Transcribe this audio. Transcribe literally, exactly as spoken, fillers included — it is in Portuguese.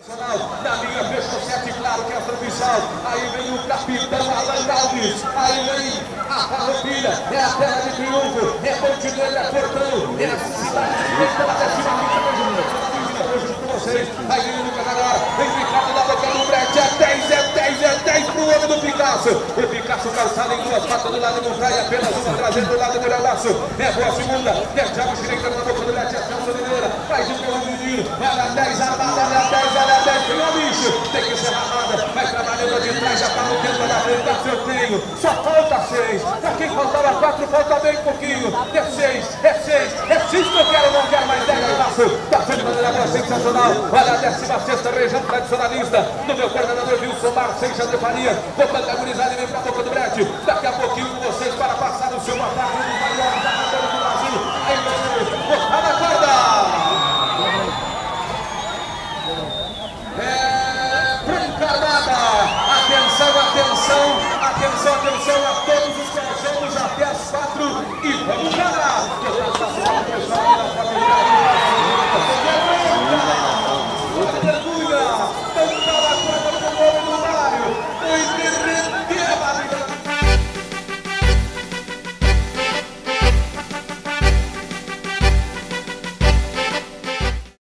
Na linha fechou sete, claro que é a transmissão. Aí vem o capitão Alan Alves. Aí vem a farroupilha. É a tela de triunfo. É Montenegro, é Portão. É a cidade de Deus pela décima quinta vez junto com vocês. Aí vem o Lucas agora. Vem picado da boca do Brete. É dez, é dez, é dez pro homem do Picasso. O Picasso calçado em duas patas do lado do Praia. Apenas uma trazendo do lado do Melhorlaço. É boa segunda. É Thiago Schreiber na boca do Brete. É Celso Oliveira. Faz o pelo menino. Olha a dez, a bala, olha a dez, olha a dez. Tem que ser ramada, vai trabalhando de trás, já está no tempo da frente, dá sorteio. Só falta seis. Para quem faltava quatro, falta bem pouquinho. É seis, é seis, é seis que eu quero, não quero mais dez. Da frente da bandeira sensacional. Olha a décima sexta região tradicionalista. No meu coordenador Wilson Marcelo de Faria. Botando a gurizada e vem para a boca do Brete. Daqui a pouquinho com vocês para passar o seu ataque.